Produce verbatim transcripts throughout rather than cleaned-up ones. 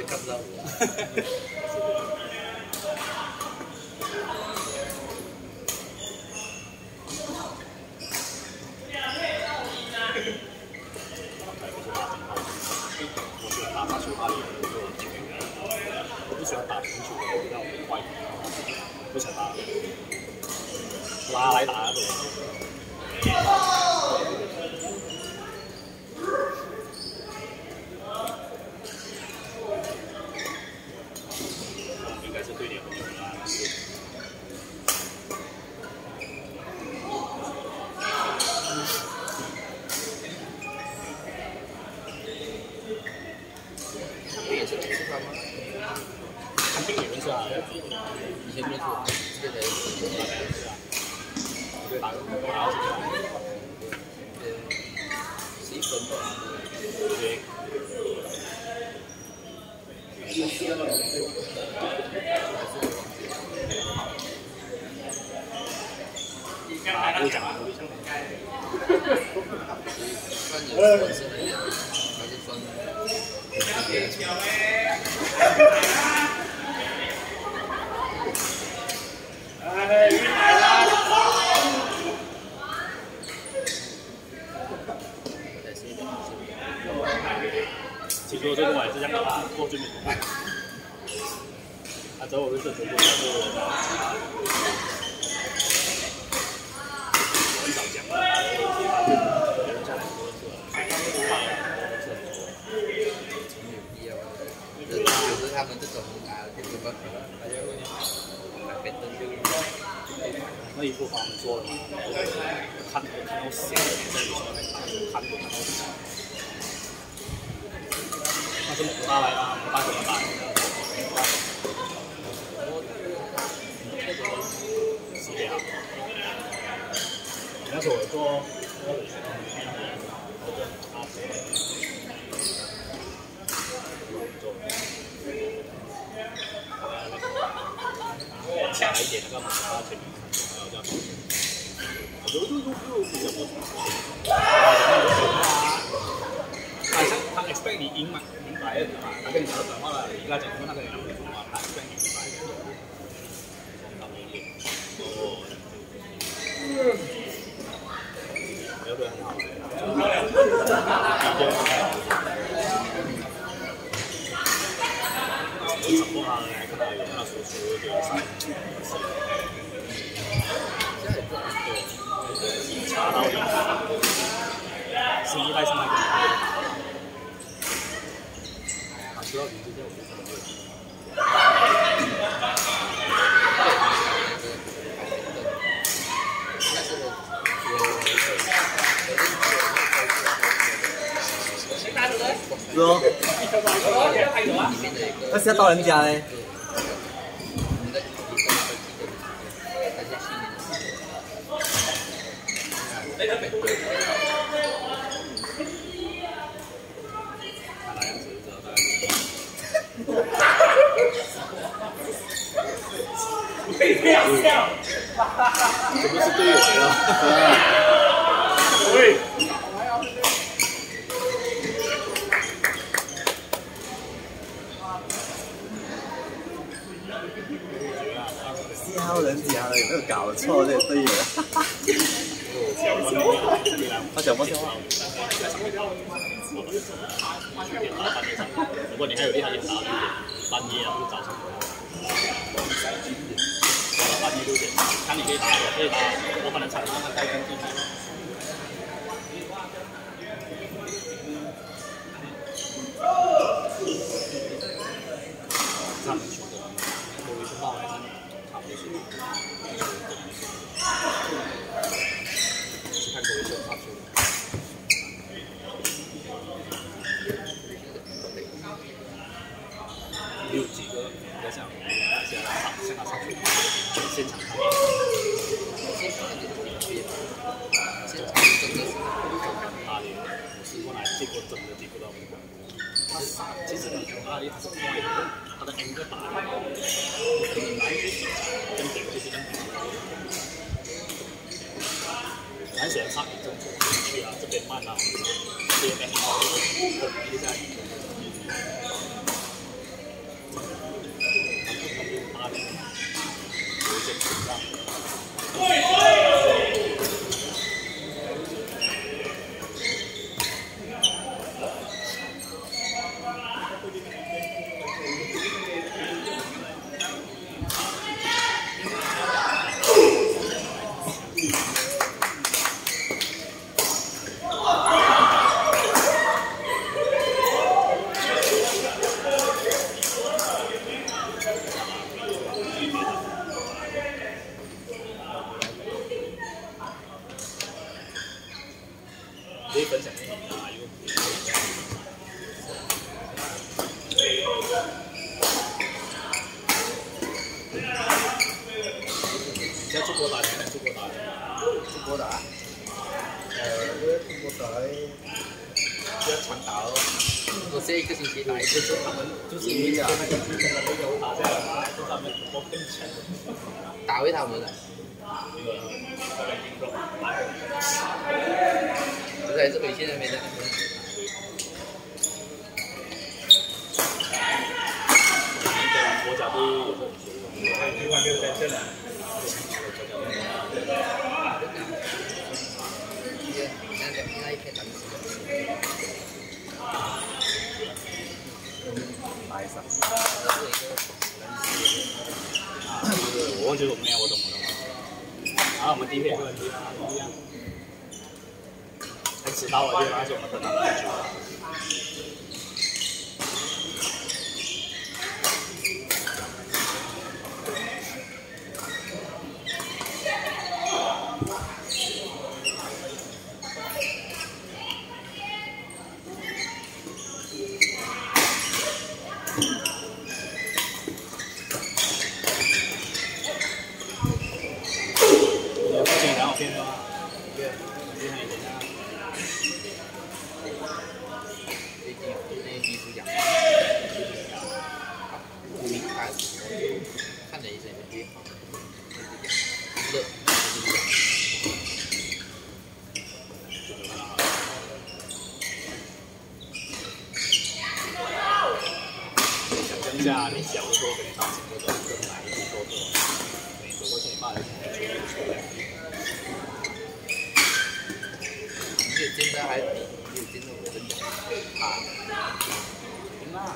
也看不到我。 打发球，他也有进攻。我不喜欢打平球，让我坏。不想打，拉来打的。应该是对脸很有拉。 也是吃饭吗？ 看病理论是啊， 以前没做，这个才是啊。 对，打个打个什么？ 对，十一分吧。 对。啊，不讲了，不讲了。 算有本身的，还是算？ 哎，运来了！ 其实我最近我也是这样打，过去没怎么办。啊，之后我就这全部都是我很少讲，别人下来多次， 没有必要。有时他们这种啊，就没办法，大家会买便当就。 那一部分我们做了嘛，看都看到死，在有时候在看，看都看到死。那是猛大来的，猛大怎么打？是这样。那时候我做，下来一点那个猛大前面，然后这样。我就就就就比较不好像他 expect 你赢嘛，明白的嘛，他跟你讲的转化了，你跟他讲说那个两个转化，他 expect 你明白的。哦，要不然很好。我找过他了，看到有他说出的三，对，查到的，新一代是那个。知道你之前我就说是哦。那是要到人家嘞。 这不是队友来了。喂。 四号人家了，有没有搞错这队友？他讲不听话。 如果你还有厉害点打，半夜啊，就早上。半夜六点，看你可以打，我可以打，我可能场上他带跟进去。他们球的，我一去报还是差不多是。是看各位球差不多。有几个比较像现在上现在上去现场看， 现场的有区别，现场真的是阿里，我是过来结果真的接不到。他其实你从阿里他是快的，他的 angle 打的，可能来去跟别人就是这样。篮选上一阵子去啊，这边慢啊，这边好，一下。 可以分享给你啊，有。你在中国打拳还是中国打？ 中国打，呃，中国打比较常打哦。我这一个星期打一次， 就是他们就是你跟那个之前的没有打下来嘛，就他们我更强。 打回他们了。不是，这北现在没在那边。 国家队另外没有在这了。 那一片蓝色。 白色。 我觉得我们我懂我懂。啊，我们第一片没问题啊，不一样。很迟到，我觉得那是我们等了很久。下你小的时候肯定打球的时候跟哪一组都做，你走过去你骂人，你出不出来？ 你有见到还比你有见到我真的怕。行啦。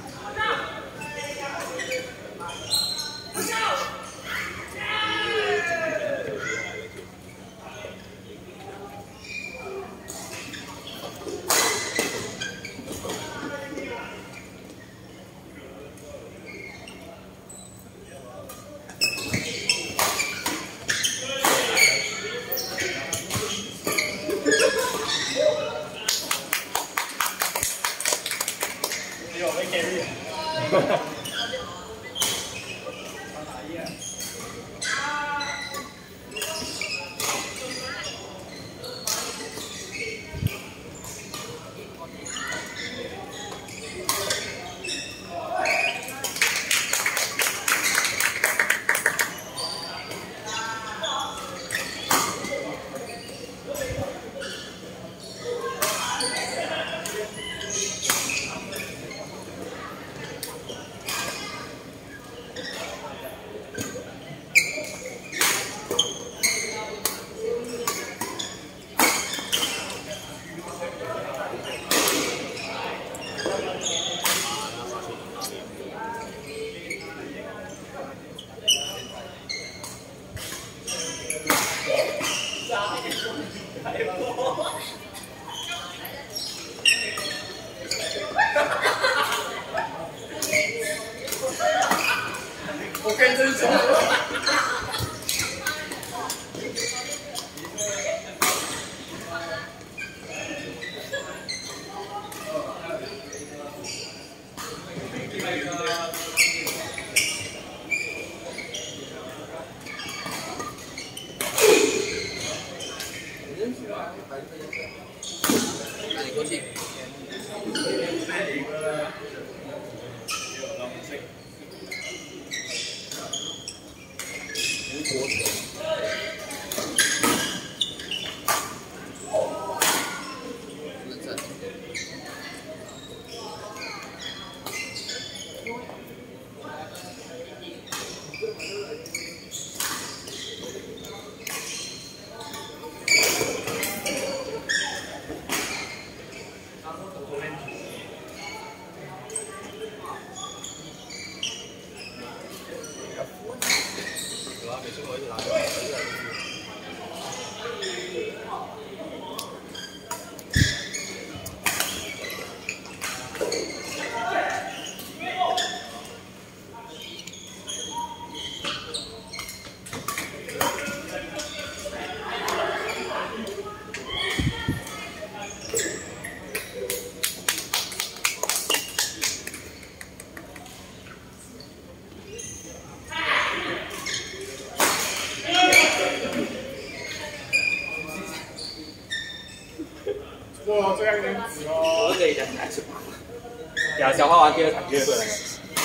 哇，这样子哦。 我可以讲还是八。 等下消化完第二场就会来。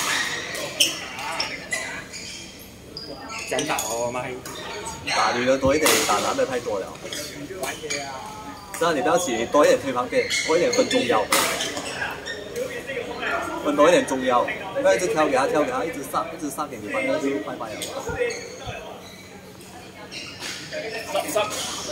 想打哦，妈！ 打女的多一点，打男的太多了。这样你不要起多一点推旁边，多一点分中腰，分多一点中腰，不要一直挑给他挑给他，一直上一直上给你，反正就拜拜了。 上上。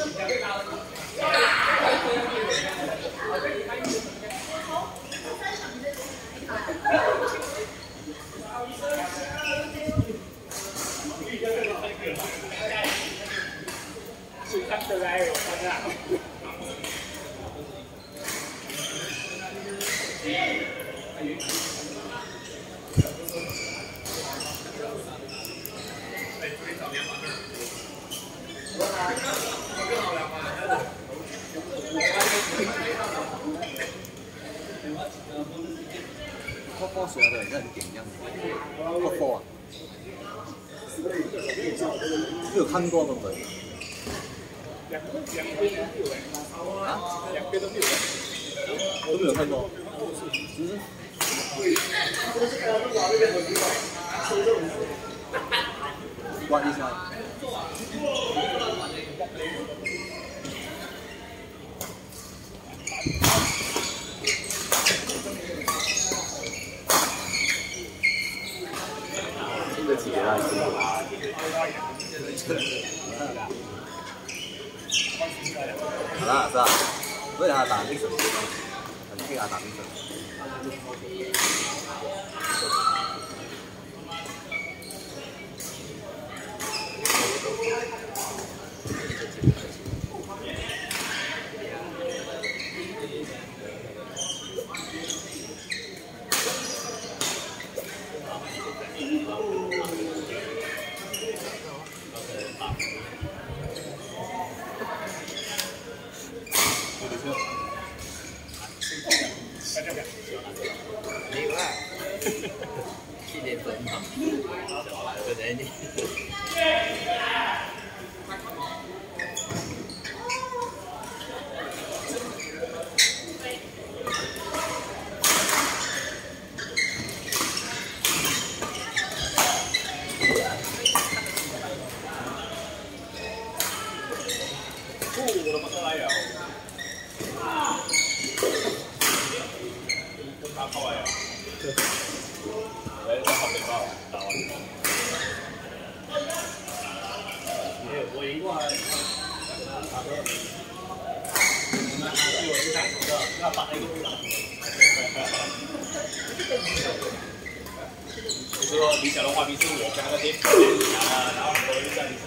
是看得来，我看啊。 科科学的很顶一样的，科科啊，没有看过根本。 两两边都有哎，啊，两边都有哎， 都没有看过。嗯。关一下。经得起给他辛苦。好啦，是吧？为了他打那个，很替他打那个。 没有啦，七点分嘛，可能你。 我的妈呀！他跑来呀！来，他跑没跑，打完。没有，我赢过还。他说：“那比我厉害，是吧？要打一个不打。”我说李小龙画皮是我跟那个爹讲啊，然后我就在你。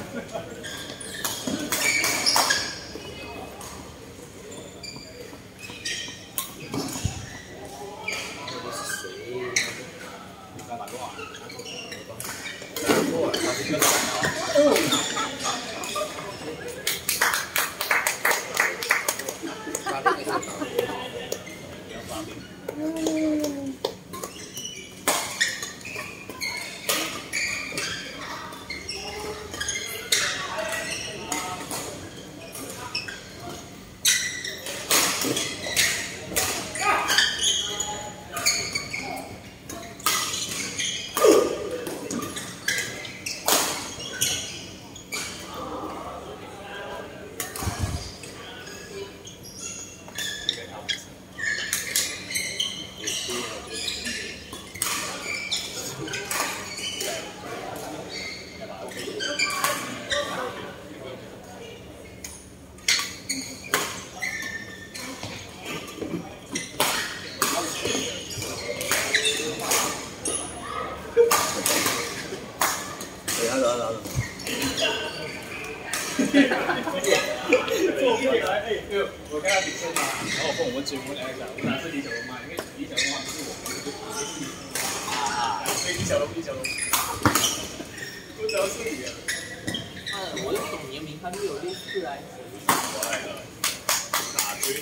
我看到李小龙嘛，然后我跟我们追问了一下，我哪是李小龙嘛？因为李小龙嘛不是我，啊，所以李小龙，李小龙，不知道是你啊。 啊，我就懂你的名，他就有类似来。 我来了，打追。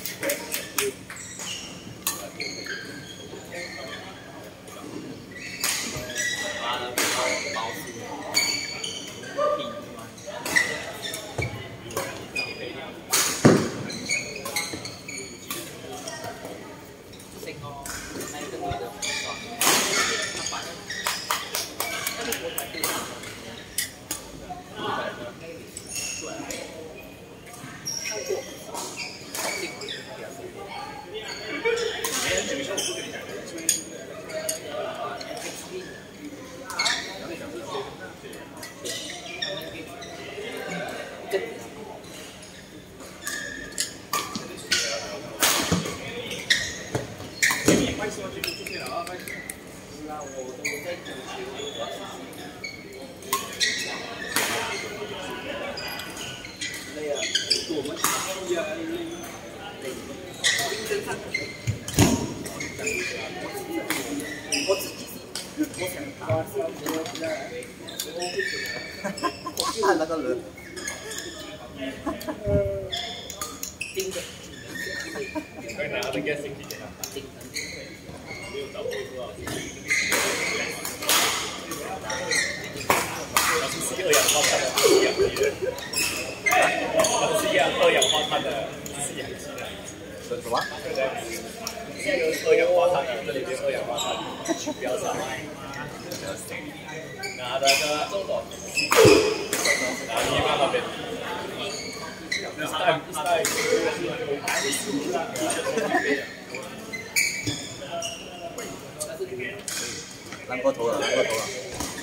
妈的，包包子，品吗？ 我们一二零， 我自己是我想打， 看那个人， 盯着， 可以拿那个星期天啊， 盯着。 没有找过多少星期。它是吸二氧化碳的吸氧机的，它是吸二氧化碳的吸氧机的。 什么？ 对不对？这个二氧化碳的，这里边二氧化碳去标上来。拿那个周董，拿一万那边。带带。 蓝过头了，蓝过头了。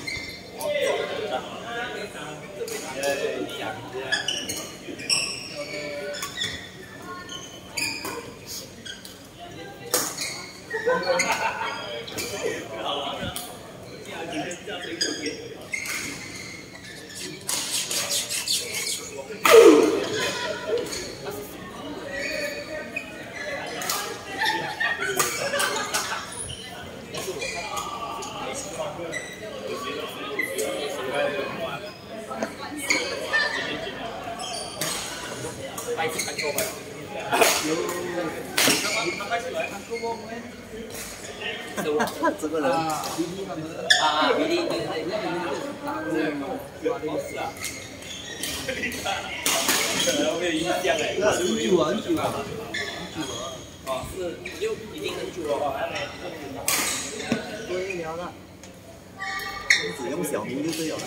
这个人啊，比利，对对对，打过哇，那个是啊， 可能会影响哎， 很久很久了，很久了，哦，是又已经很久了， 对聊的，只用小名就对了。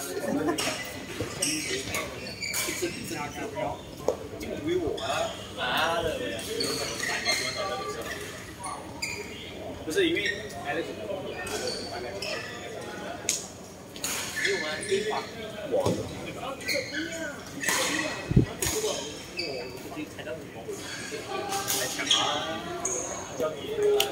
一次比次他看不到， 就归我啊！妈的，不是因为 Alex 没有吗？对吧？ 我。 如果我可以踩到你头， 来抢啊！叫你。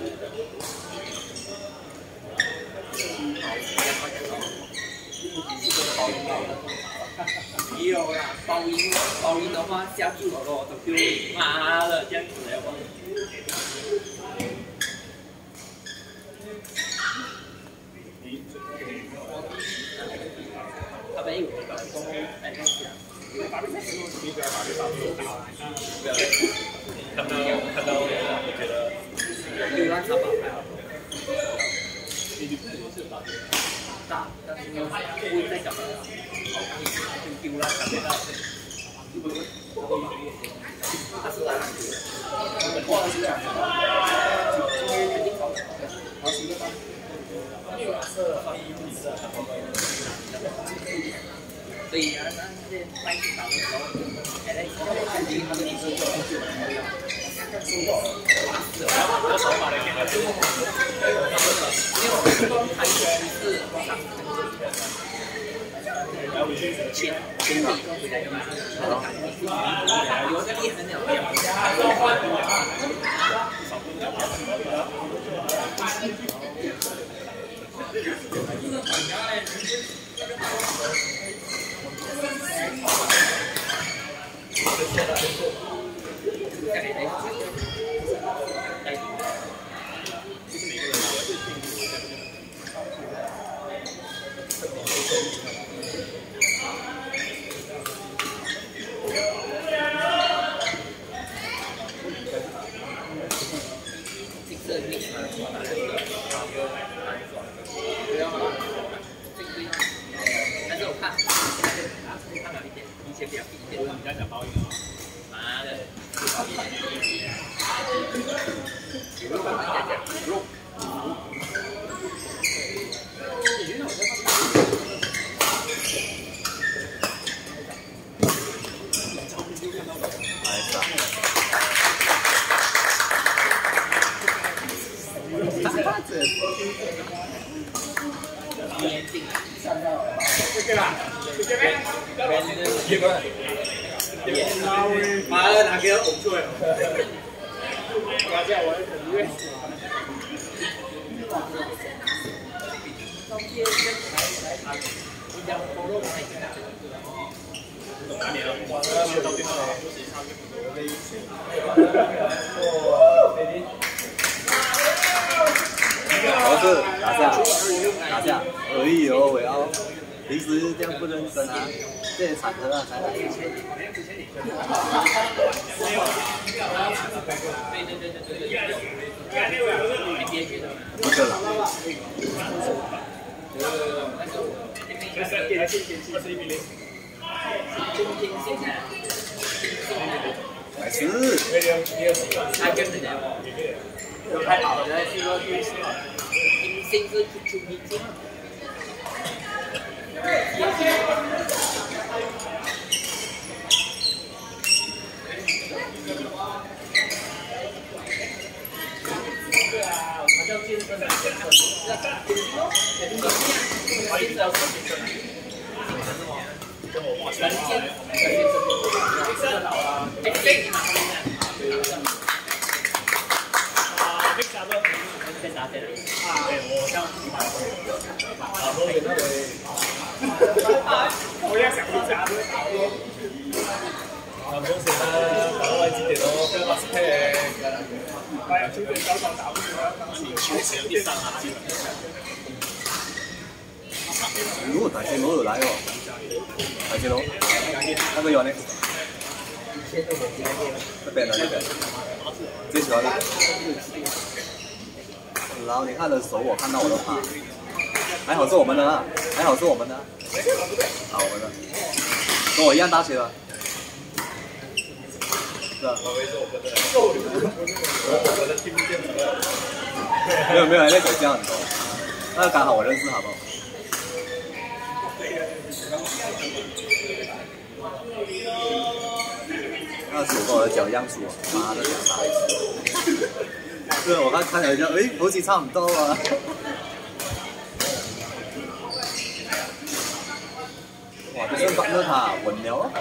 没有啦，包音包音的话下注了咯，都丢妈的这样子来玩。他没有把公哎那讲， 看到看到，我觉得流浪茶吧还好，大，但是不会再讲了。丢了，看不到。他是哪里？我是讲的。肯定好。好几个吧。所以啊，那些卖去打的时候，哎，那肯定他们一直做很久。 我手把的给他丢。 因为我刚开始是上。前前里回来的嘛，有的厉害那种。但是我看，看哪一点？以前比较低一点。 你在讲包音啊？ 妈的！年轻， 对吧？对吧？结果， 妈的，哪给我拱出来？ 大家我很乐。哪里啊？我没有到电脑。 我是拿下，拿下！哎呦喂哦，平时这样不认真啊，这些场合啊才来。不是了。没事。 太好了，是说明星是出明星。 我也想回家。咁嗰時咧，打位置電腦跟巴斯克，八日九點九場打唔完，前前有啲生下之類。 如大隻佬又嚟喎，大隻佬，那個有呢？那邊的那邊，最喜歡的。然後你看的手，我看到我都怕。還好是我們的啊，還好是我們的。好，我們的，跟我一樣大學的。是啊。沒有沒有，那個這樣很多，那個剛好我認識，好不好？那是我跟我的腳一樣粗，媽的，傻逼！對，我剛看了一下，誒，好似差唔多啊。哇，這身板凳他穩了啊！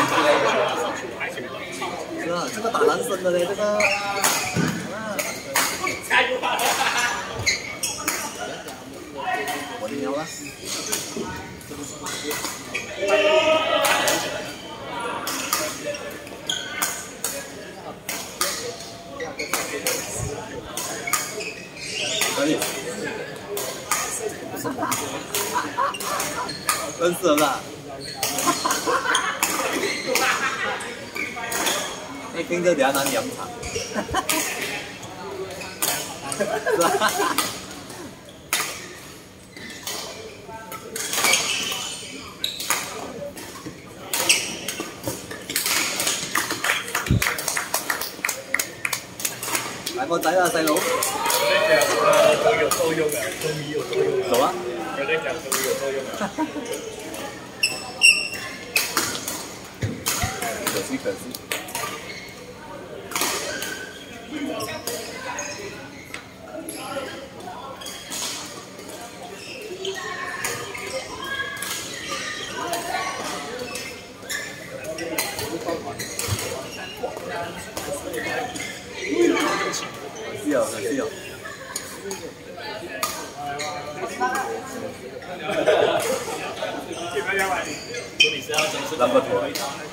是啊，這個打男生的嘞，這個。啊。穩了啊！可以。真是的。你聽着等下拿你飲茶。是吧？來個仔啦，細佬。 都有作用啊，中醫有作用啊。 走啊！ 我在講中醫有作用啊。 可惜可惜。可惜哦，可惜哦。那么多。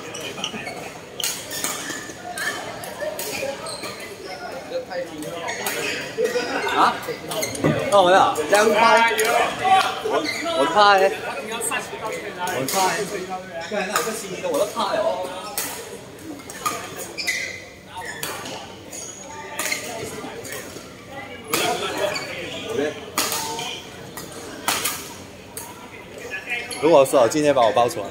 啊？哦，没有，兩塊。我我怕誒，我怕誒。對，那個新的我都怕哦。如果是我今天把我爆出来。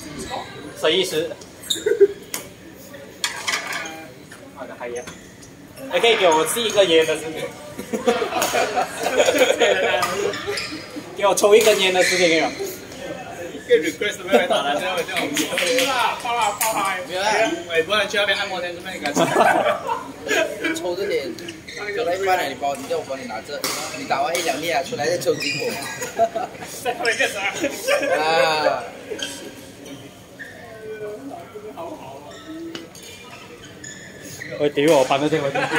谁意思？好的，还有，还可以给我吃一个烟的视频。给我抽一根烟的视频可以吗？ 跟 request 没有打了，这样这样。是啊，啪啪啪啪。没有，哎，不然去那边按摩店，这边你敢吃？ 抽这点，抽到一半了，你帮我，你叫我帮你拿这，你打完一两粒啊，出来再抽几口。 再回干啥？ 啊。 我屌我扮咗先，我屌。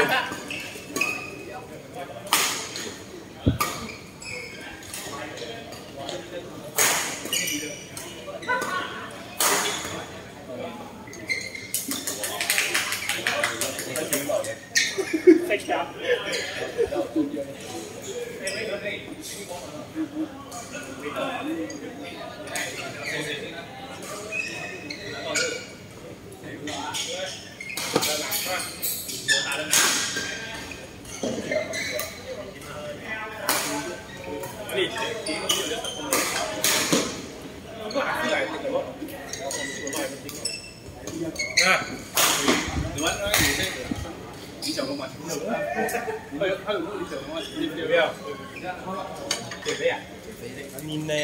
太强。你玩那个这个李小龙嘛？还有还有那个李小龙嘛？有没有？减肥啊？ 面呢？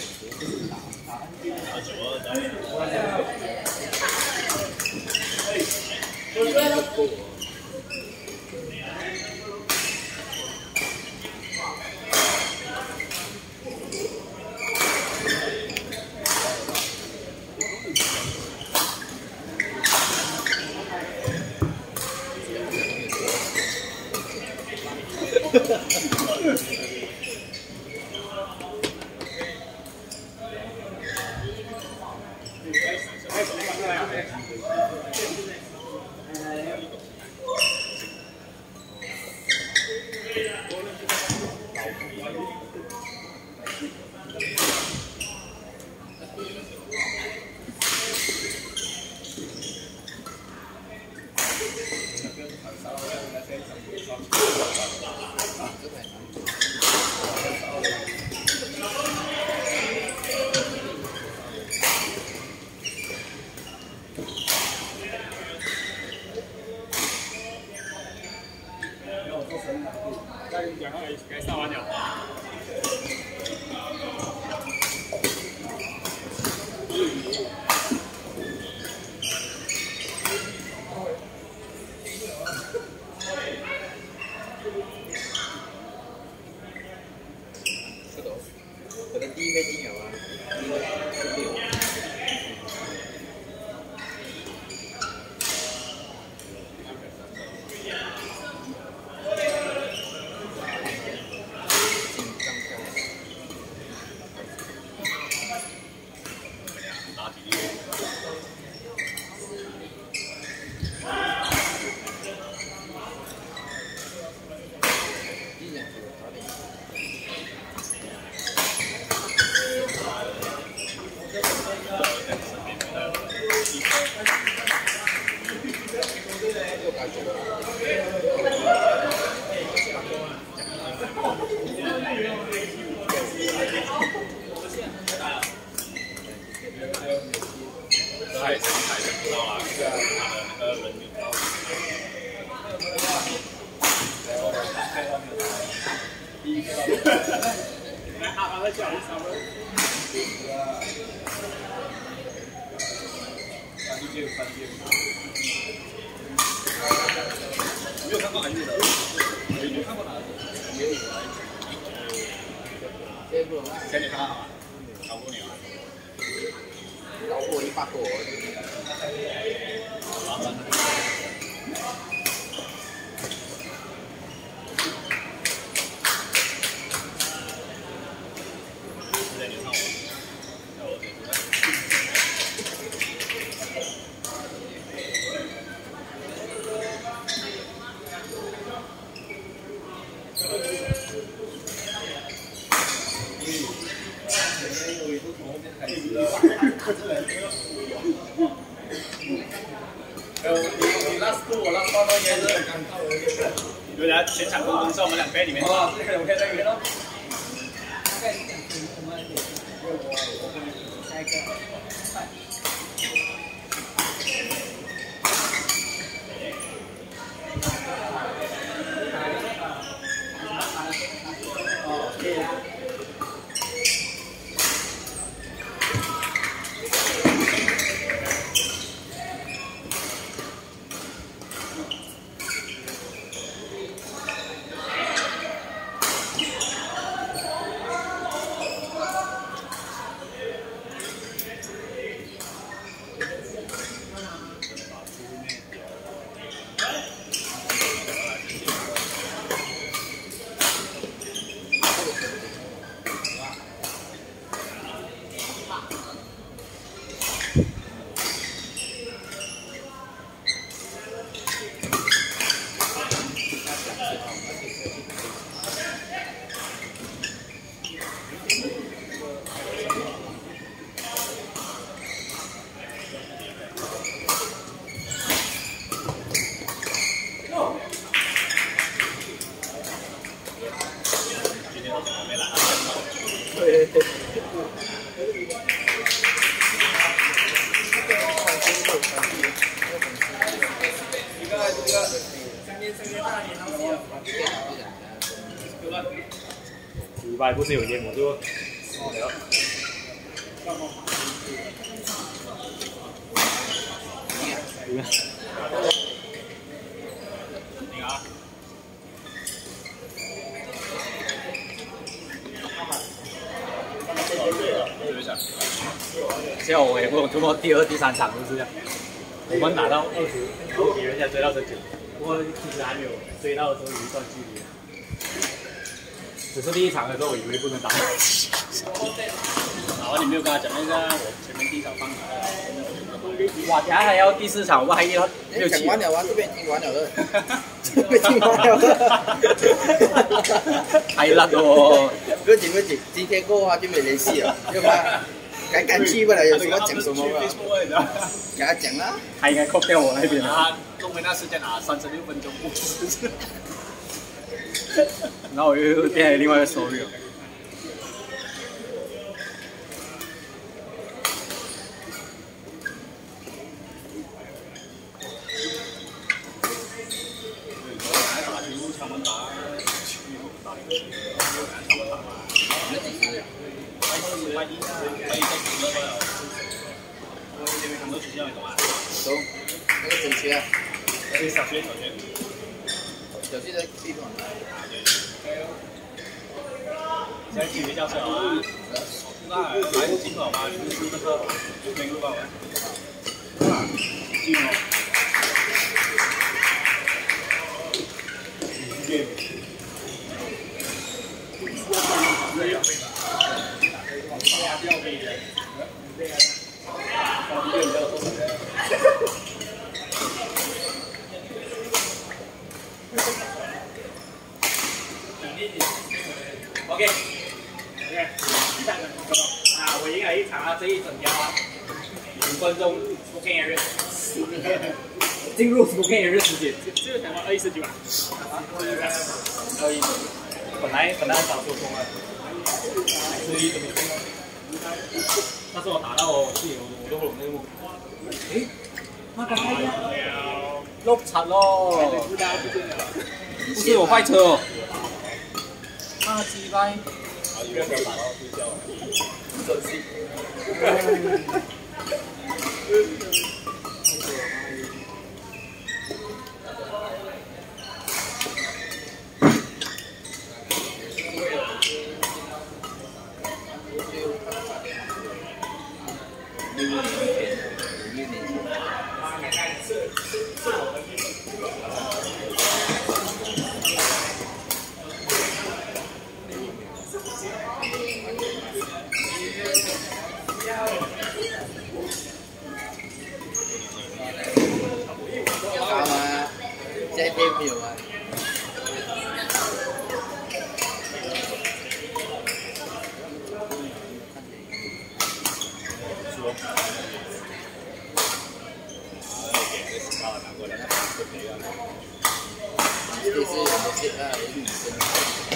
该上完了。 可能第一杯精油啊。 太神太神不到啊！他的那个人有到。来，他他在叫一声。三件三件。没有看过韩剧的，有有看过哪个？也有啊。 这部前年看好啊？超过你啊？ 老火一把火。 你拉丝我拉包包也是很尴尬的。有人全场公公在我们两杯里面。哦，这个我可以再给喽。大概讲什么什么一点？我我下一个。 拜不是有烟我就哦了。你看，你看。 像我也我怎么第二、第三场都是这样，我们打到二十，比人家追到十九，不过其实还没有追到的时候有一段距离。只是第一场的时候我以为不能打。好，你没有跟他讲那个我前面第一场放的。哇，等下还要第四场，我们还要六七。 讲完了啊，这边已经完了的，这边已经完了的。 太烂哦！ 不要紧不要紧，今天过后他就没联系了，要不然赶赶去不了，有什么讲什么吧。给他讲啊。 他应该扣掉我那边啊，弄回那时间啊，三十六分钟。 然后我又变成另外一个 story 了。 走，那个整齐啊。 小学小学。 小学的地方。 现在距离教室好啊。那来进好吗？就是那个没录到吗？进哦。 OK，OK， 啊，我赢了一场啊，这一整条啊，五分钟 smoking area， 进入 smoking area 时间， 这个才二一四九啊， 二一，本来本来很少说中啊，所以但是我打到我自己我都冇用誒，那個係碌柒咯，不是我快車哦，啊雞掰。 不要打到睡觉。 手机。没有啊。这是我们这个女生。